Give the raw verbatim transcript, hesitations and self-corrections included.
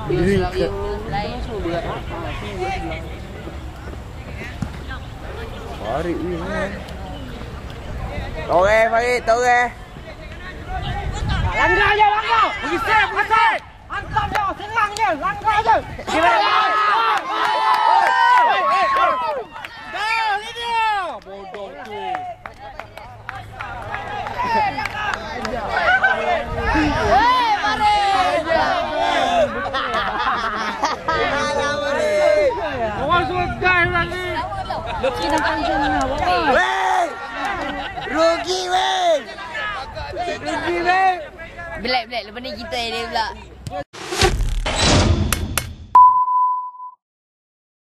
Farid ni. Tore Farid, tore. Langgar je, langgar. Pergi set, pergi set. Hantam je, serang je, langgar je. Dah, ni dia. Bodoh tu. Hei, mari. Orang semua gas lagi. Lucky nampak macam mana? Weh! Rugi weh! Rugi weh! Black, black. Lepas ni kita dia pula.